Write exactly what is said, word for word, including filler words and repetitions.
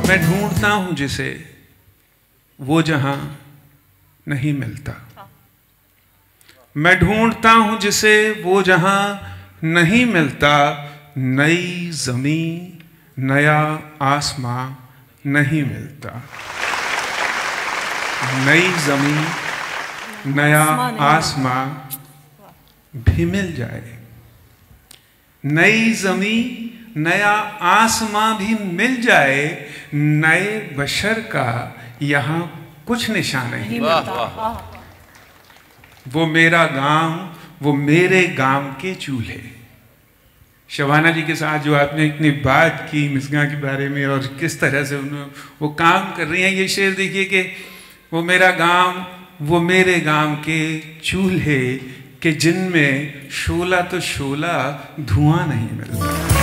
मैं ढूंढता हूं जिसे वो जहां नहीं मिलता। मैं ढूंढता हूं जिसे वो जहां नहीं मिलता। नई जमीन नया आसमां नहीं मिलता। नई जमीन नया आसमां भी मिल जाए। नई जमीन नया आसमां भी मिल जाए। नए बशर का यहाँ कुछ निशान नहीं मिलता। वो मेरा गांव, वो मेरे गांव के चूल्हे। शबाना जी के साथ जो आपने इतनी बात की मिसगा के बारे में और किस तरह से उन्होंने वो काम कर रही हैं, ये शेर देखिए कि वो मेरा गांव, वो मेरे गांव के चूल्हे के जिनमें शोला तो शोला धुआं नहीं मिलता।